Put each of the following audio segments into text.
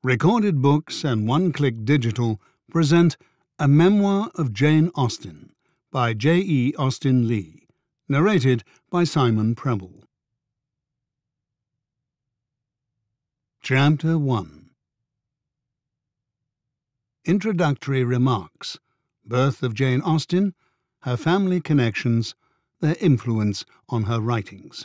Recorded Books and One Click Digital present A Memoir of Jane Austen by J. Austen-Leigh, narrated by Simon Prebble. Chapter 1. Introductory Remarks. Birth of Jane Austen, her family connections, their influence on her writings.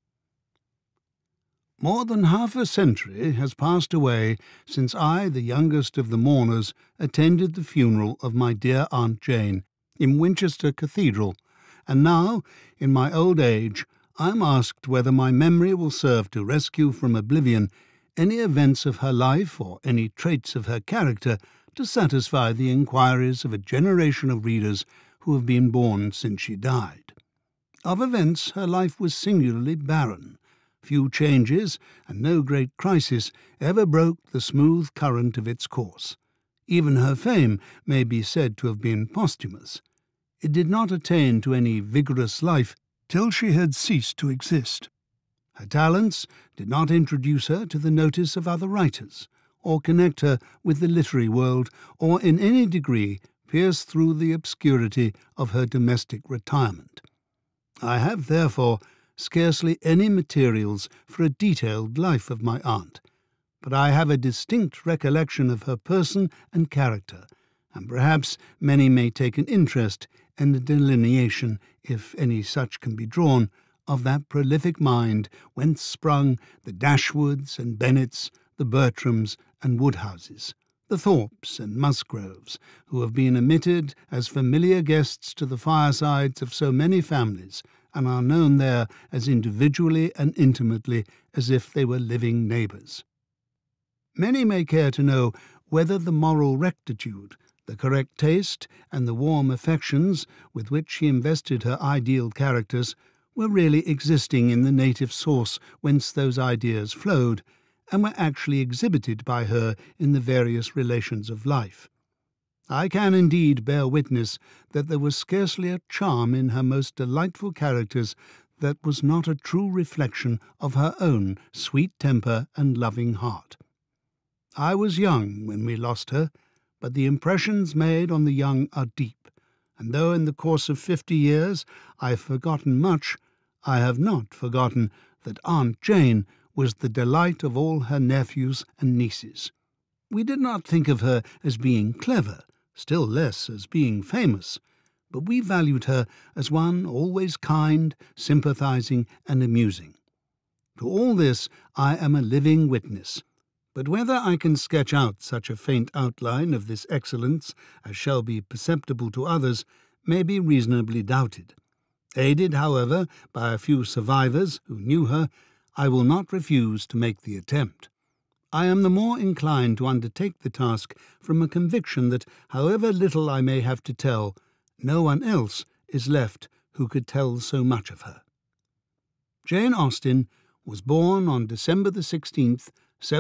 More than half a century has passed away since I, the youngest of the mourners, attended the funeral of my dear Aunt Jane in Winchester Cathedral, and now, in my old age, I am asked whether my memory will serve to rescue from oblivion any events of her life or any traits of her character to satisfy the inquiries of a generation of readers who have been born since she died. Of events, her life was singularly barren. Few changes and no great crisis ever broke the smooth current of its course. Even her fame may be said to have been posthumous. It did not attain to any vigorous life till she had ceased to exist. Her talents did not introduce her to the notice of other writers, or connect her with the literary world, or in any degree pierce through the obscurity of her domestic retirement. I have, therefore, scarcely any materials for a detailed life of my aunt, but I have a distinct recollection of her person and character, and perhaps many may take an interest in the delineation, if any such can be drawn, of that prolific mind whence sprung the Dashwoods and Bennets, the Bertrams and Woodhouses, the Thorpes and Musgroves, who have been admitted as familiar guests to the firesides of so many families, and are known there as individually and intimately as if they were living neighbours. Many may care to know whether the moral rectitude, the correct taste, and the warm affections with which she invested her ideal characters were really existing in the native source whence those ideas flowed, and were actually exhibited by her in the various relations of life. I can indeed bear witness that there was scarcely a charm in her most delightful characters that was not a true reflection of her own sweet temper and loving heart. I was young when we lost her, but the impressions made on the young are deep, and though in the course of 50 years I have forgotten much, I have not forgotten that Aunt Jane was the delight of all her nephews and nieces. We did not think of her as being clever, still less as being famous, but we valued her as one always kind, sympathizing, and amusing. To all this I am a living witness, but whether I can sketch out such a faint outline of this excellence as shall be perceptible to others may be reasonably doubted. Aided, however, by a few survivors who knew her, I will not refuse to make the attempt. I am the more inclined to undertake the task from a conviction that, however little I may have to tell, no one else is left who could tell so much of her. Jane Austen was born on December the 16th,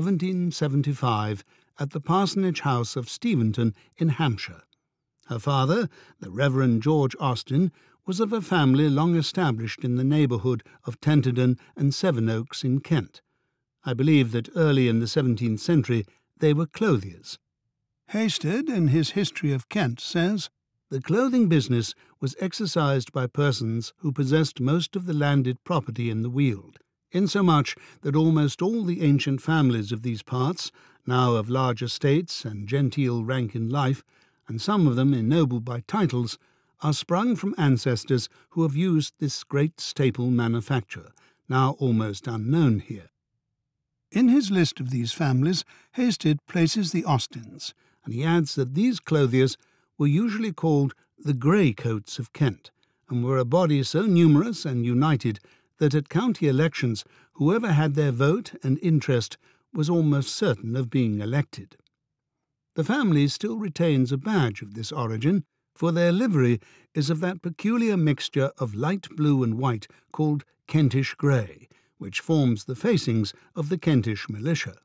1775, at the parsonage house of Steventon in Hampshire. Her father, the Reverend George Austen, was of a family long established in the neighbourhood of Tenterden and Sevenoaks in Kent. I believe that early in the 17th century they were clothiers. Hasted, in his History of Kent, says, "The clothing business was exercised by persons who possessed most of the landed property in the Weald, insomuch that almost all the ancient families of these parts, now of large estates and genteel rank in life, and some of them ennobled by titles, are sprung from ancestors who have used this great staple manufacture, now almost unknown here." In his list of these families, Hasted places the Austens, and he adds that these clothiers were usually called the grey coats of Kent, and were a body so numerous and united that at county elections whoever had their vote and interest was almost certain of being elected. The family still retains a badge of this origin, for their livery is of that peculiar mixture of light blue and white called Kentish grey, which forms the facings of the Kentish militia.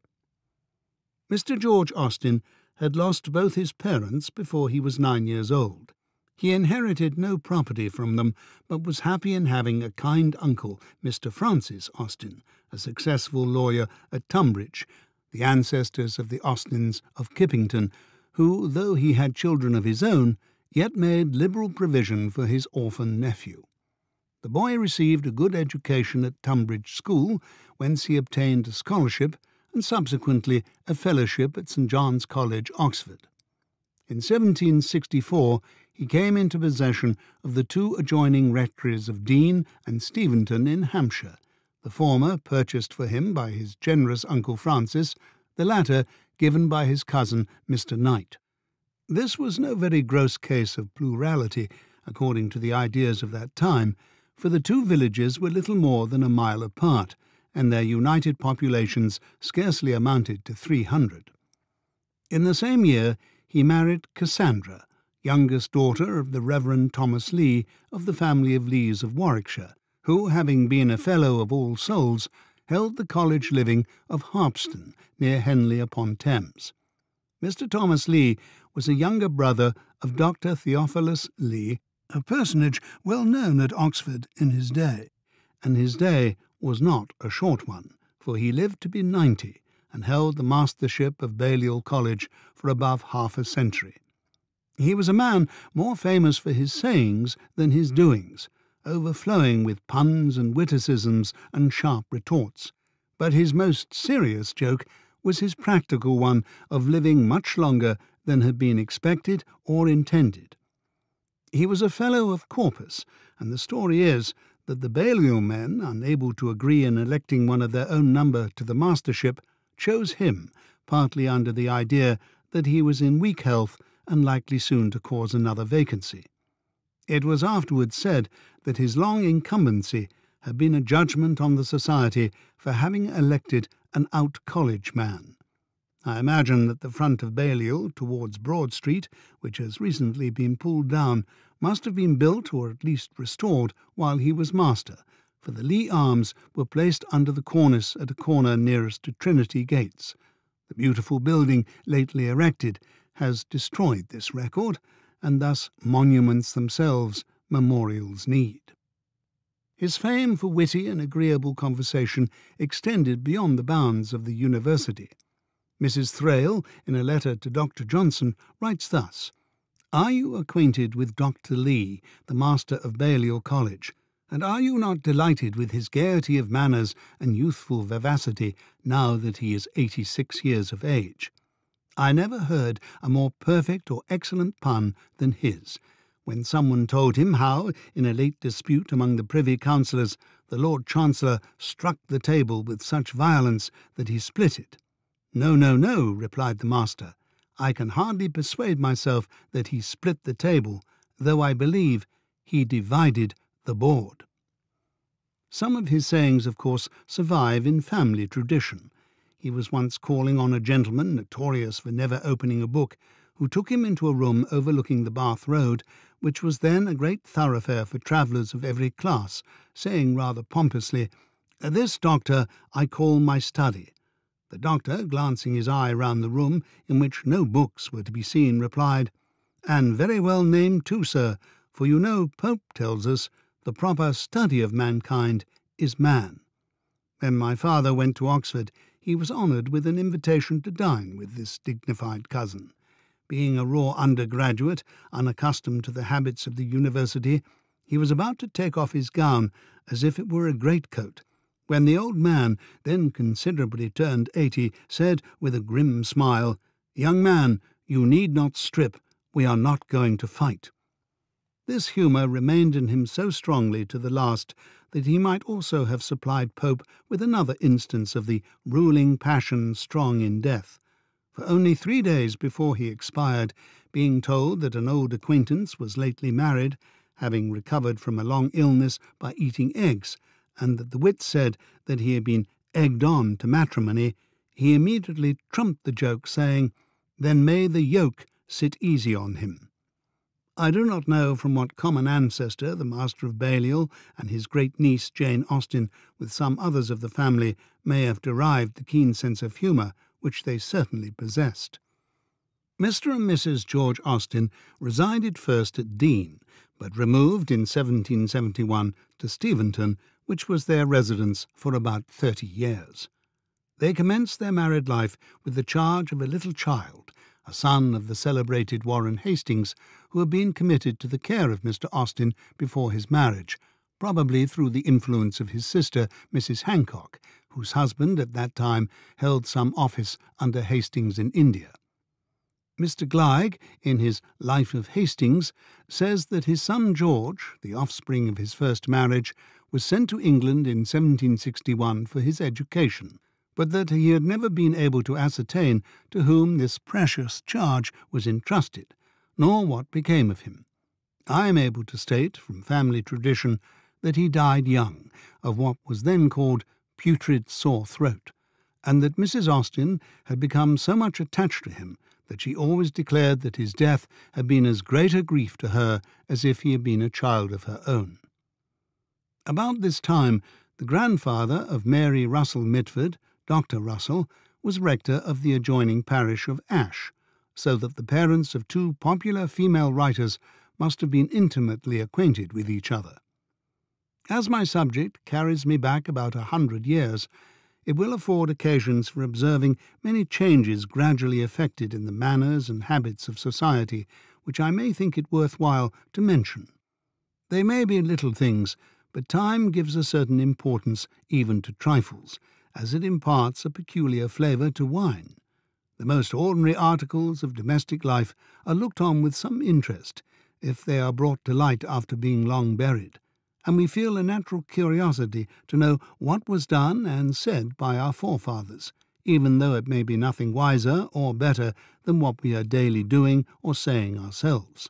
Mr. George Austen had lost both his parents before he was 9 years old. He inherited no property from them, but was happy in having a kind uncle, Mr. Francis Austen, a successful lawyer at Tunbridge, the ancestors of the Austens of Kippington, who, though he had children of his own, yet made liberal provision for his orphan nephew. The boy received a good education at Tunbridge School, whence he obtained a scholarship and subsequently a fellowship at St. John's College, Oxford. In 1764 he came into possession of the two adjoining rectories of Dean and Steventon in Hampshire, the former purchased for him by his generous Uncle Francis, the latter given by his cousin Mr. Knight. This was no very gross case of plurality, according to the ideas of that time, for the two villages were little more than a mile apart, and their united populations scarcely amounted to 300. In the same year he married Cassandra, youngest daughter of the Reverend Thomas Leigh of the family of Leighs of Warwickshire, who, having been a Fellow of All Souls, held the college living of Harpston, near Henley-upon-Thames. Mr. Thomas Leigh was a younger brother of Dr. Theophilus Leigh, a personage well known at Oxford in his day, and his day was not a short one, for he lived to be 90 and held the mastership of Balliol College for above half a century. He was a man more famous for his sayings than his doings, overflowing with puns and witticisms and sharp retorts, but his most serious joke was his practical one of living much longer than had been expected or intended. He was a Fellow of Corpus, and the story is that the Balliol men, unable to agree in electing one of their own number to the mastership, chose him, partly under the idea that he was in weak health and likely soon to cause another vacancy. It was afterwards said that his long incumbency had been a judgment on the society for having elected an out-college man. I imagine that the front of Balliol towards Broad Street, which has recently been pulled down, must have been built or at least restored while he was master, for the Leigh arms were placed under the cornice at a corner nearest to Trinity Gates. The beautiful building lately erected has destroyed this record, and thus monuments themselves memorials need. His fame for witty and agreeable conversation extended beyond the bounds of the university. Mrs. Thrale, in a letter to Dr. Johnson, writes thus: "Are you acquainted with Dr. Leigh, the master of Balliol College, and are you not delighted with his gaiety of manners and youthful vivacity now that he is 86 years of age? I never heard a more perfect or excellent pun than his, when someone told him how, in a late dispute among the Privy Councillors, the Lord Chancellor struck the table with such violence that he split it. 'No, no, no,' replied the master, 'I can hardly persuade myself that he split the table, though I believe he divided the board.'" Some of his sayings, of course, survive in family tradition. He was once calling on a gentleman notorious for never opening a book, who took him into a room overlooking the Bath Road, which was then a great thoroughfare for travellers of every class, saying rather pompously, "This, doctor, I call my study." The doctor, glancing his eye round the room, in which no books were to be seen, replied, "And very well named too, sir, for you know Pope tells us the proper study of mankind is man." When my father went to Oxford, he was honoured with an invitation to dine with this dignified cousin. Being a raw undergraduate, unaccustomed to the habits of the university, he was about to take off his gown as if it were a greatcoat, when the old man, then considerably turned 80, said with a grim smile, "Young man, you need not strip, we are not going to fight." This humour remained in him so strongly to the last that he might also have supplied Pope with another instance of the ruling passion strong in death. For only 3 days before he expired, being told that an old acquaintance was lately married, having recovered from a long illness by eating eggs, and that the wit said that he had been egged on to matrimony, he immediately trumped the joke, saying, "Then may the yoke sit easy on him." I do not know from what common ancestor the Master of Balliol and his great-niece Jane Austen, with some others of the family, may have derived the keen sense of humour which they certainly possessed. Mr. and Mrs. George Austen resided first at Dean, but removed in 1771 to Steventon, which was their residence for about 30 years. They commenced their married life with the charge of a little child, a son of the celebrated Warren Hastings, who had been committed to the care of Mr. Austen before his marriage, probably through the influence of his sister, Mrs. Hancock, whose husband at that time held some office under Hastings in India. Mr. Gleig, in his Life of Hastings, says that his son George, the offspring of his first marriage, was sent to England in 1761 for his education, but that he had never been able to ascertain to whom this precious charge was entrusted, nor what became of him. I am able to state, from family tradition, that he died young, of what was then called putrid sore throat, and that Mrs. Austen had become so much attached to him that she always declared that his death had been as great a grief to her as if he had been a child of her own. About this time, the grandfather of Mary Russell Mitford, Dr. Russell, was rector of the adjoining parish of Ash, so that the parents of two popular female writers must have been intimately acquainted with each other. As my subject carries me back about 100 years, it will afford occasions for observing many changes gradually effected in the manners and habits of society, which I may think it worth while to mention. They may be little things, but time gives a certain importance even to trifles, as it imparts a peculiar flavour to wine. The most ordinary articles of domestic life are looked on with some interest, if they are brought to light after being long buried, and we feel a natural curiosity to know what was done and said by our forefathers, even though it may be nothing wiser or better than what we are daily doing or saying ourselves.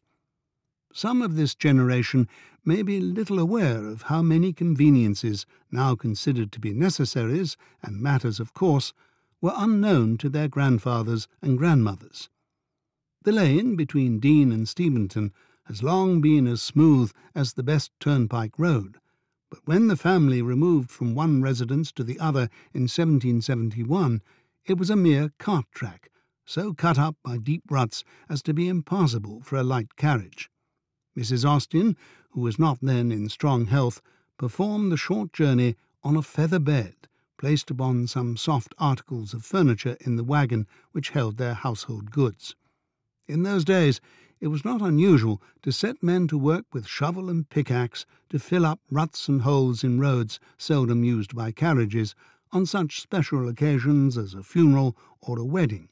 Some of this generation may be little aware of how many conveniences, now considered to be necessaries and matters of course, were unknown to their grandfathers and grandmothers. The lane between Dean and Steventon has long been as smooth as the best turnpike road, but when the family removed from one residence to the other in 1771, it was a mere cart track, so cut up by deep ruts as to be impassable for a light carriage. Mrs. Austen, who was not then in strong health, performed the short journey on a feather bed, placed upon some soft articles of furniture in the waggon which held their household goods. In those days it was not unusual to set men to work with shovel and pickaxe to fill up ruts and holes in roads seldom used by carriages on such special occasions as a funeral or a wedding.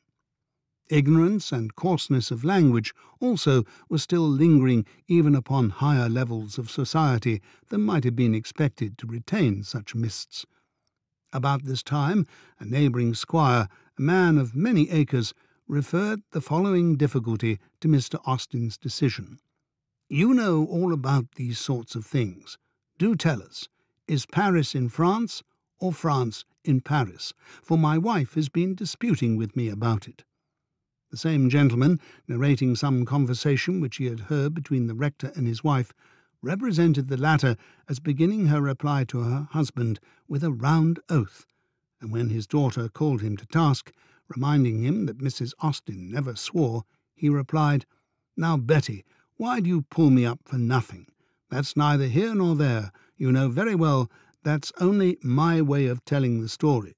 Ignorance and coarseness of language also were still lingering even upon higher levels of society than might have been expected to retain such mists. About this time, a neighbouring squire, a man of many acres, referred the following difficulty to Mr. Austen's decision. "You know all about these sorts of things. Do tell us, is Paris in France or France in Paris? For my wife has been disputing with me about it." The same gentleman, narrating some conversation which he had heard between the rector and his wife, represented the latter as beginning her reply to her husband with a round oath, and when his daughter called him to task, reminding him that Mrs. Austen never swore, he replied, "Now, Betty, why do you pull me up for nothing? That's neither here nor there. You know very well that's only my way of telling the story."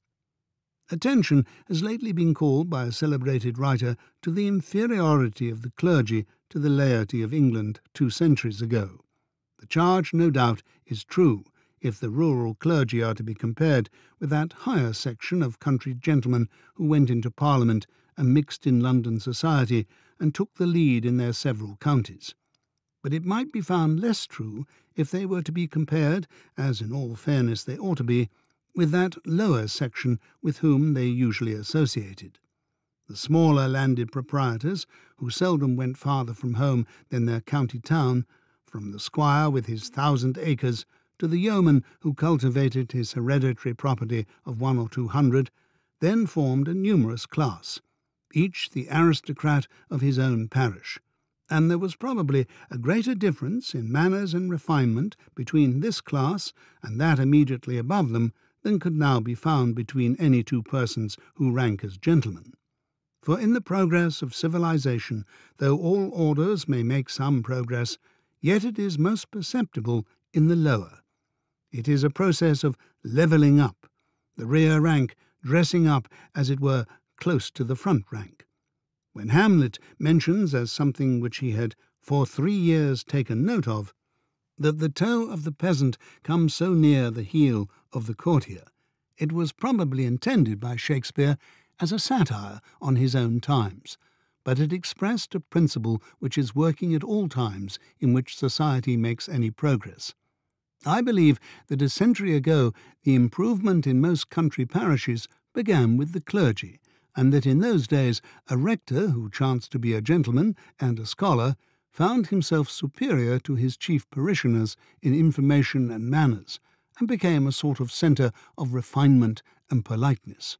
Attention has lately been called by a celebrated writer to the inferiority of the clergy to the laity of England 2 centuries ago. The charge, no doubt, is true, if the rural clergy are to be compared with that higher section of country gentlemen who went into Parliament and mixed in London society and took the lead in their several counties. But it might be found less true if they were to be compared, as in all fairness they ought to be, with that lower section with whom they usually associated. The smaller landed proprietors, who seldom went farther from home than their county town, from the squire with his 1,000 acres to the yeoman who cultivated his hereditary property of 100 or 200, then formed a numerous class, each the aristocrat of his own parish, and there was probably a greater difference in manners and refinement between this class and that immediately above them than could now be found between any two persons who rank as gentlemen. For in the progress of civilization, though all orders may make some progress, yet it is most perceptible in the lower. It is a process of levelling up. The rear rank dressing up, as it were, close to the front rank. When Hamlet mentions as something which he had for 3 years taken note of, that the toe of the peasant comes so near the heel of the courtier, it was probably intended by Shakespeare as a satire on his own times, but it expressed a principle which is working at all times in which society makes any progress. I believe that a century ago the improvement in most country parishes began with the clergy, and that in those days a rector who chanced to be a gentleman and a scholar found himself superior to his chief parishioners in information and manners, and became a sort of centre of refinement and politeness.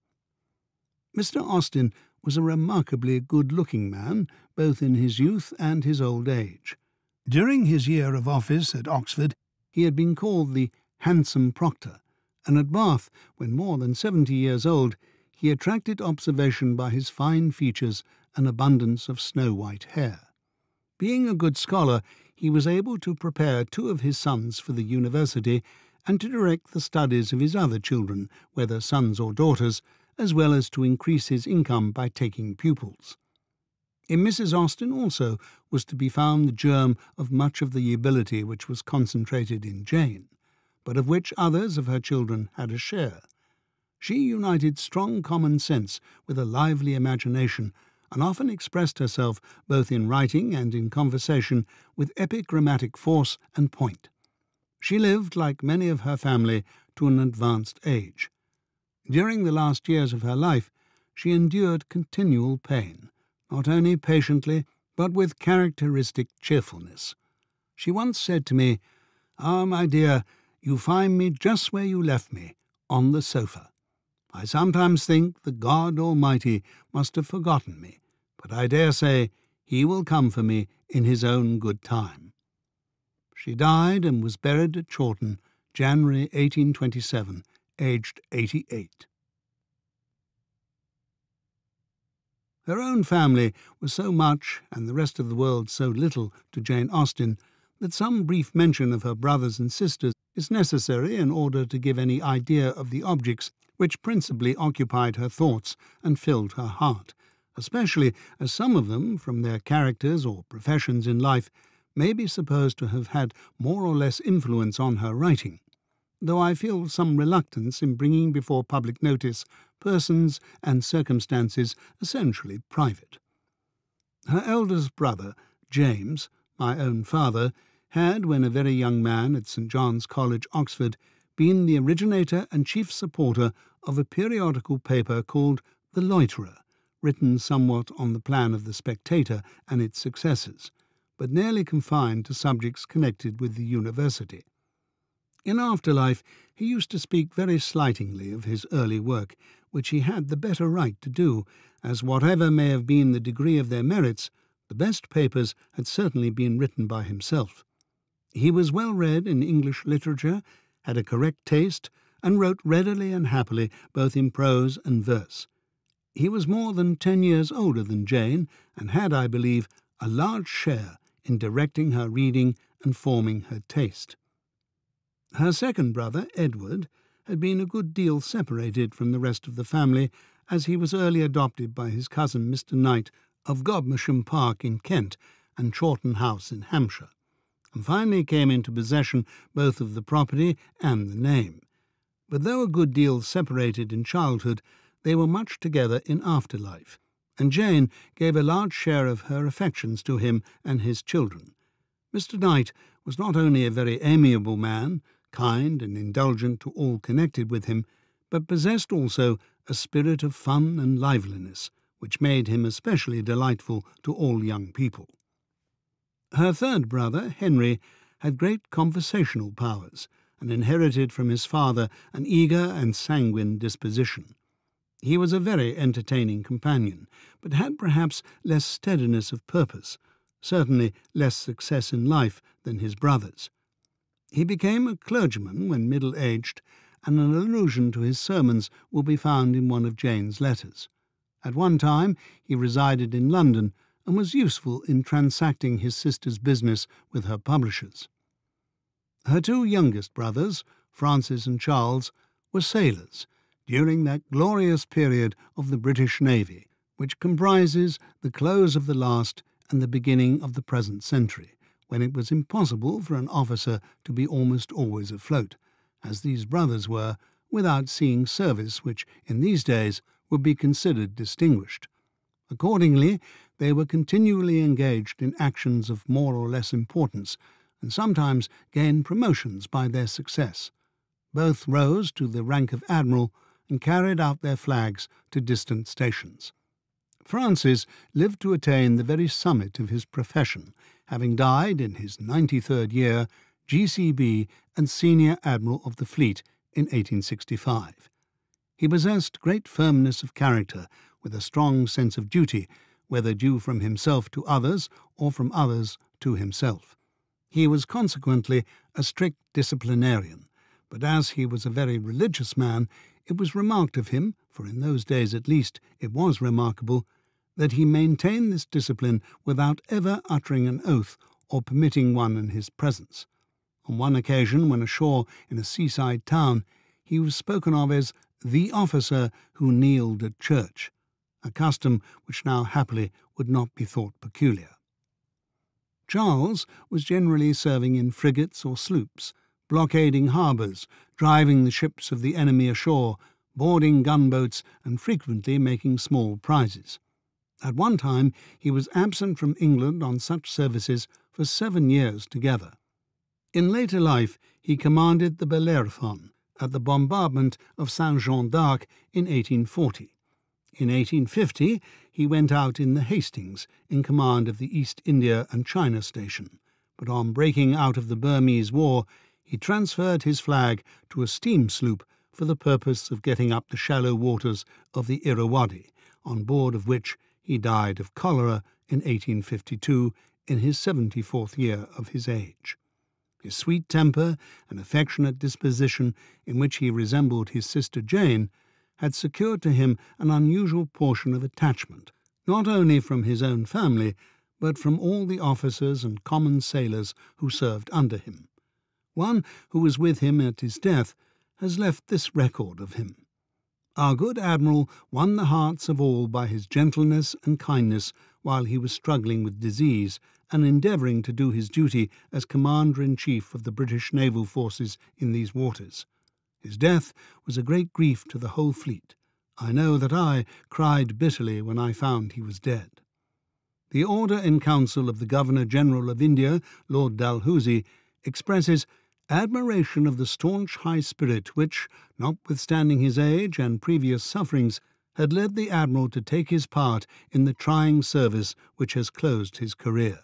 Mr. Austen was a remarkably good-looking man, both in his youth and his old age. During his year of office at Oxford, he had been called the handsome proctor, and at Bath, when more than 70 years old, he attracted observation by his fine features and abundance of snow-white hair. Being a good scholar, he was able to prepare 2 of his sons for the university and to direct the studies of his other children, whether sons or daughters, as well as to increase his income by taking pupils. In Mrs. Austen also was to be found the germ of much of the ability which was concentrated in Jane, but of which others of her children had a share. She united strong common sense with a lively imagination, and often expressed herself both in writing and in conversation with epigrammatic force and point. She lived, like many of her family, to an advanced age. During the last years of her life, she endured continual pain, not only patiently, but with characteristic cheerfulness. She once said to me, "Ah, my dear, you find me just where you left me, on the sofa. I sometimes think the God Almighty must have forgotten me, but I dare say He will come for me in His own good time." She died and was buried at Chawton, January 1827, aged 88. Her own family was so much, and the rest of the world so little, to Jane Austen, that some brief mention of her brothers and sisters is necessary in order to give any idea of the objects which principally occupied her thoughts and filled her heart, especially as some of them, from their characters or professions in life, may be supposed to have had more or less influence on her writing, though I feel some reluctance in bringing before public notice persons and circumstances essentially private. Her eldest brother, James, my own father, had, when a very young man at St. John's College, Oxford, been the originator and chief supporter of a periodical paper called The Loiterer, written somewhat on the plan of The Spectator and its successors, but nearly confined to subjects connected with the university. In after life he used to speak very slightingly of his early work, which he had the better right to do, as whatever may have been the degree of their merits, the best papers had certainly been written by himself. He was well read in English literature, had a correct taste, and wrote readily and happily both in prose and verse. He was more than 10 years older than Jane, and had, I believe, a large share in directing her reading and forming her taste. Her second brother, Edward, had been a good deal separated from the rest of the family, as he was early adopted by his cousin Mr. Knight of Godmersham Park in Kent and Chawton House in Hampshire, and finally came into possession both of the property and the name. But though a good deal separated in childhood, they were much together in after life, and Jane gave a large share of her affections to him and his children. Mr. Knight was not only a very amiable man, kind and indulgent to all connected with him, but possessed also a spirit of fun and liveliness, which made him especially delightful to all young people. Her third brother, Henry, had great conversational powers, and inherited from his father an eager and sanguine disposition. He was a very entertaining companion, but had perhaps less steadiness of purpose, certainly less success in life than his brothers. He became a clergyman when middle-aged, and an allusion to his sermons will be found in one of Jane's letters. At one time he resided in London, and was useful in transacting his sister's business with her publishers. Her 2 youngest brothers, Francis and Charles, were sailors, during that glorious period of the British Navy, which comprises the close of the last and the beginning of the present century, when it was impossible for an officer to be almost always afloat, as these brothers were, without seeing service which in these days would be considered distinguished. Accordingly, they were continually engaged in actions of more or less importance, and sometimes gained promotions by their success. Both rose to the rank of admiral and carried out their flags to distant stations. Francis lived to attain the very summit of his profession, having died in his 93rd year, GCB and Senior Admiral of the Fleet in 1865. He possessed great firmness of character, with a strong sense of duty, whether due from himself to others or from others to himself. He was consequently a strict disciplinarian, but as he was a very religious man, it was remarked of him, for in those days at least it was remarkable, that he maintained this discipline without ever uttering an oath or permitting one in his presence. On one occasion, when ashore in a seaside town, he was spoken of as the officer who kneeled at church, a custom which now happily would not be thought peculiar. Charles was generally serving in frigates or sloops, blockading harbours, driving the ships of the enemy ashore, boarding gunboats, and frequently making small prizes. At one time he was absent from England on such services for 7 years together. In later life he commanded the Bellerophon at the bombardment of Saint-Jean d'Arc in 1840. In 1850 he went out in the Hastings in command of the East India and China station, but on breaking out of the Burmese War he transferred his flag to a steam sloop for the purpose of getting up the shallow waters of the Irrawaddy, on board of which he died of cholera in 1852 in his 74th year of his age. His sweet temper and affectionate disposition, in which he resembled his sister Jane, had secured to him an unusual portion of attachment, not only from his own family, but from all the officers and common sailors who served under him. One who was with him at his death has left this record of him. Our good admiral won the hearts of all by his gentleness and kindness while he was struggling with disease and endeavouring to do his duty as Commander-in-Chief of the British naval forces in these waters. His death was a great grief to the whole fleet. I know that I cried bitterly when I found he was dead. The order in council of the Governor-General of India, Lord Dalhousie, expresses admiration of the staunch high spirit which, notwithstanding his age and previous sufferings, had led the Admiral to take his part in the trying service which has closed his career.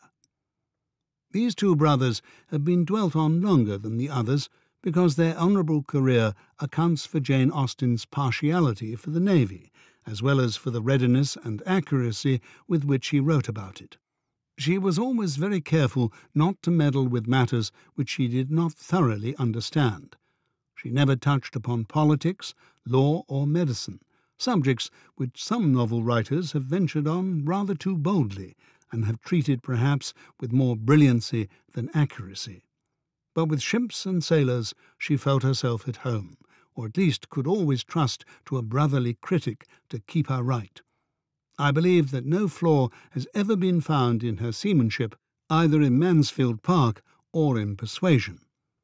These two brothers have been dwelt on longer than the others, because their honourable career accounts for Jane Austen's partiality for the Navy, as well as for the readiness and accuracy with which he wrote about it. She was always very careful not to meddle with matters which she did not thoroughly understand. She never touched upon politics, law, or medicine, subjects which some novel writers have ventured on rather too boldly, and have treated perhaps with more brilliancy than accuracy. But with ships and sailors she felt herself at home, or at least could always trust to a brotherly critic to keep her right. I believe that no flaw has ever been found in her seamanship, either in Mansfield Park or in Persuasion.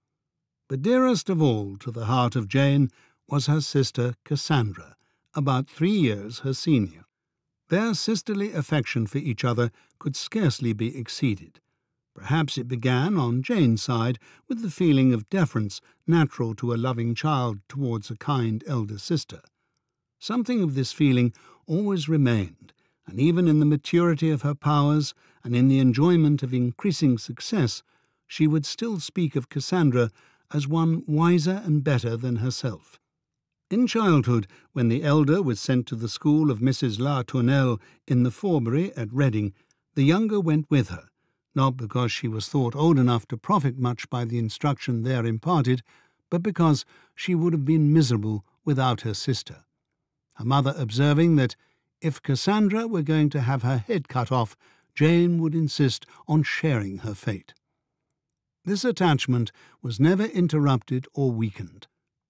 But dearest of all to the heart of Jane was her sister Cassandra, about 3 years her senior. Their sisterly affection for each other could scarcely be exceeded. Perhaps it began on Jane's side with the feeling of deference natural to a loving child towards a kind elder sister. Something of this feeling always remained, and even in the maturity of her powers and in the enjoyment of increasing success, she would still speak of Cassandra as one wiser and better than herself. In childhood, when the elder was sent to the school of Mrs. La Tournelle in the Forbury at Reading, the younger went with her, not because she was thought old enough to profit much by the instruction there imparted, but because she would have been miserable without her sister. Her mother observing that if Cassandra were going to have her head cut off, Jane would insist on sharing her fate. This attachment was never interrupted or weakened.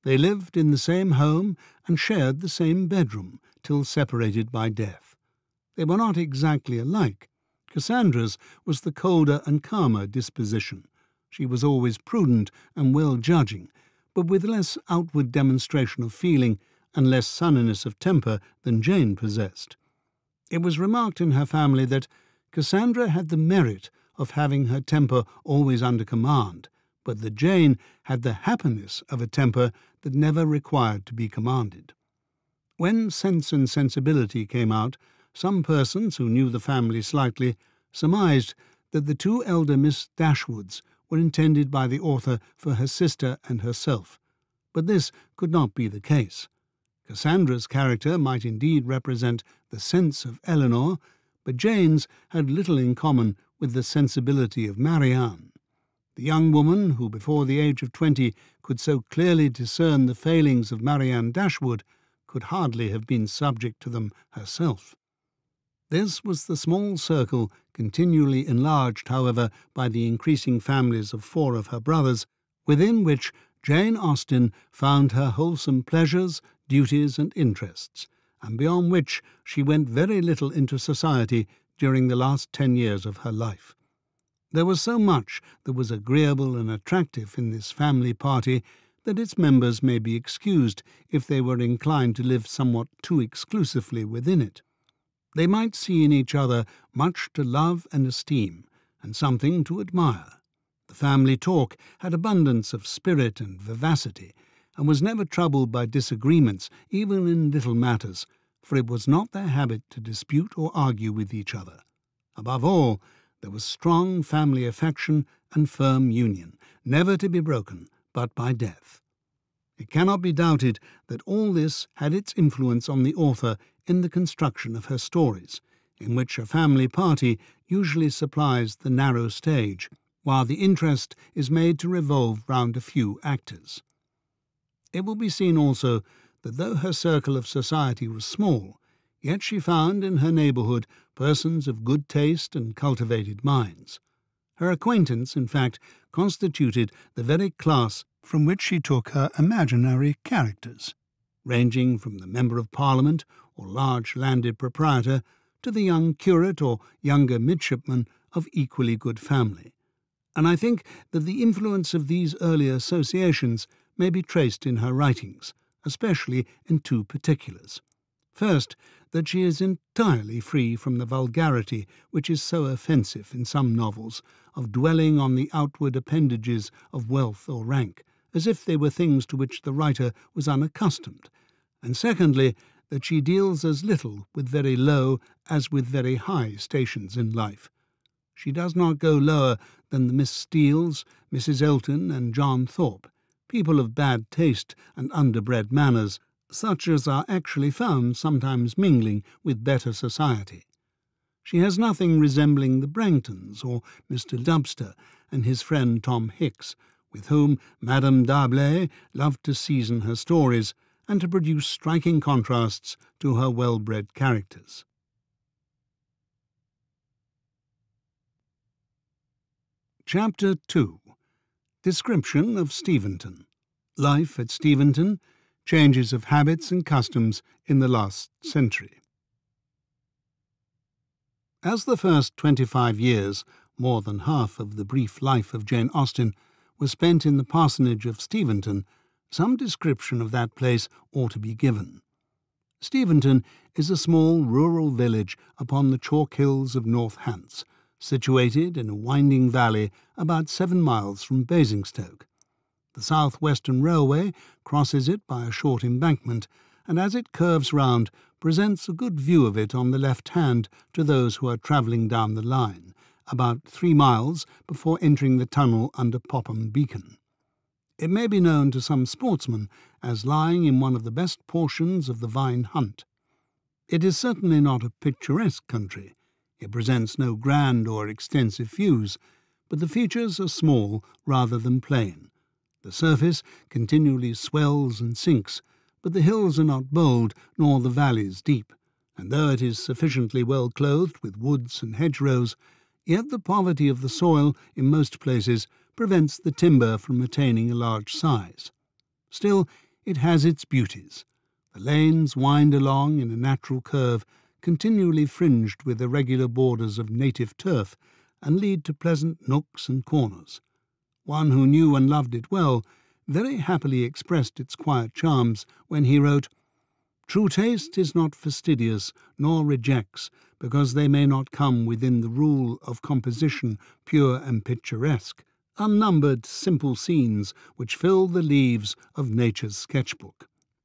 They lived in the same home and shared the same bedroom till separated by death. They were not exactly alike. Cassandra's was the colder and calmer disposition. She was always prudent and well-judging, but with less outward demonstration of feeling and less sunniness of temper than Jane possessed. It was remarked in her family that Cassandra had the merit of having her temper always under command, but that Jane had the happiness of a temper that never required to be commanded. When Sense and Sensibility came out, some persons who knew the family slightly surmised that the two elder Miss Dashwoods were intended by the author for her sister and herself, but this could not be the case. Cassandra's character might indeed represent the sense of Eleanor, but Jane's had little in common with the sensibility of Marianne. The young woman who before the age of 20 could so clearly discern the failings of Marianne Dashwood could hardly have been subject to them herself. This was the small circle, continually enlarged, however, by the increasing families of 4 of her brothers, within which Jane Austen found her wholesome pleasures, duties, and interests, and beyond which she went very little into society during the last 10 years of her life. There was so much that was agreeable and attractive in this family party that its members may be excused if they were inclined to live somewhat too exclusively within it. They might see in each other much to love and esteem, and something to admire. The family talk had abundance of spirit and vivacity, and was never troubled by disagreements, even in little matters, for it was not their habit to dispute or argue with each other. Above all, there was strong family affection and firm union, never to be broken but by death. It cannot be doubted that all this had its influence on the author in the construction of her stories, in which a family party usually supplies the narrow stage, while the interest is made to revolve round a few actors. It will be seen also that though her circle of society was small, yet she found in her neighbourhood persons of good taste and cultivated minds. Her acquaintance, in fact, constituted the very class from which she took her imaginary characters, ranging from the Member of Parliament or large landed proprietor to the young curate or younger midshipman of equally good family. And I think that the influence of these early associations may be traced in her writings, especially in 2 particulars. First, that she is entirely free from the vulgarity which is so offensive in some novels, of dwelling on the outward appendages of wealth or rank, as if they were things to which the writer was unaccustomed, and secondly, that she deals as little with very low as with very high stations in life. She does not go lower than the Miss Steeles, Mrs. Elton, and John Thorpe, people of bad taste and underbred manners, such as are actually found sometimes mingling with better society. She has nothing resembling the Brangtons or Mr. Dubster and his friend Tom Hicks, with whom Madame D'Arblay loved to season her stories and to produce striking contrasts to her well-bred characters. Chapter 2. Description of Steventon. Life at Steventon. Changes of habits and customs in the last century. As the first 25 years, more than half of the brief life of Jane Austen, was spent in the parsonage of Steventon, some description of that place ought to be given. Steventon is a small rural village upon the chalk hills of North Hants, situated in a winding valley about 7 miles from Basingstoke. The South Western Railway crosses it by a short embankment, and as it curves round, presents a good view of it on the left hand to those who are travelling down the line, about 3 miles before entering the tunnel under Popham Beacon. It may be known to some sportsmen as lying in one of the best portions of the Vine Hunt. It is certainly not a picturesque country. It presents no grand or extensive views, but the features are small rather than plain. The surface continually swells and sinks, but the hills are not bold nor the valleys deep, and though it is sufficiently well clothed with woods and hedgerows, yet the poverty of the soil in most places prevents the timber from attaining a large size. Still, it has its beauties. The lanes wind along in a natural curve, continually fringed with irregular borders of native turf, and lead to pleasant nooks and corners. One who knew and loved it well very happily expressed its quiet charms when he wrote, "True taste is not fastidious, nor rejects, because they may not come within the rule of composition pure and picturesque, unnumbered simple scenes which fill the leaves of nature's sketchbook."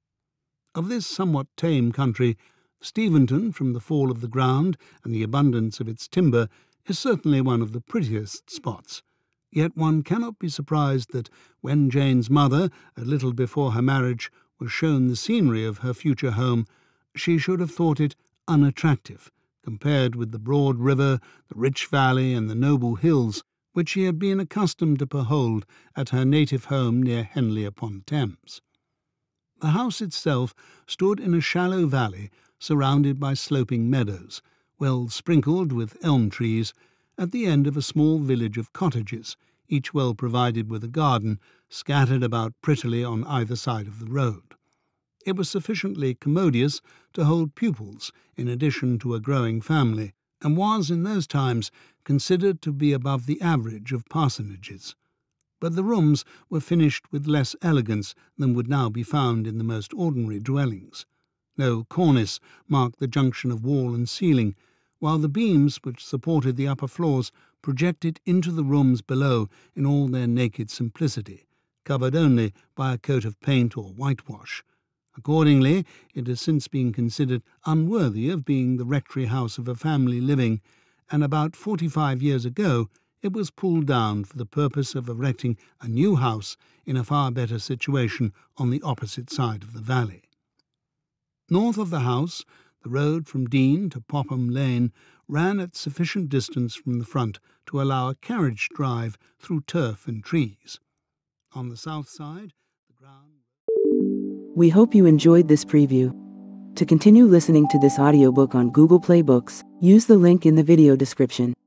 Of this somewhat tame country, Steventon, from the fall of the ground and the abundance of its timber, is certainly one of the prettiest spots. Yet one cannot be surprised that when Jane's mother, a little before her marriage, was shown the scenery of her future home, she should have thought it unattractive, compared with the broad river, the rich valley, and the noble hills which she had been accustomed to behold at her native home near Henley-upon-Thames. The house itself stood in a shallow valley surrounded by sloping meadows, well sprinkled with elm trees, at the end of a small village of cottages, each well provided with a garden, scattered about prettily on either side of the road. It was sufficiently commodious to hold pupils in addition to a growing family, and was in those times considered to be above the average of parsonages. But the rooms were finished with less elegance than would now be found in the most ordinary dwellings. No cornice marked the junction of wall and ceiling, while the beams which supported the upper floors projected into the rooms below in all their naked simplicity, covered only by a coat of paint or whitewash. Accordingly, it has since been considered unworthy of being the rectory house of a family living, and about 45 years ago it was pulled down for the purpose of erecting a new house in a far better situation on the opposite side of the valley. North of the house, the road from Dean to Popham Lane ran at sufficient distance from the front to allow a carriage drive through turf and trees. On the south side, the ground... We hope you enjoyed this preview. To continue listening to this audiobook on Google Play Books, use the link in the video description.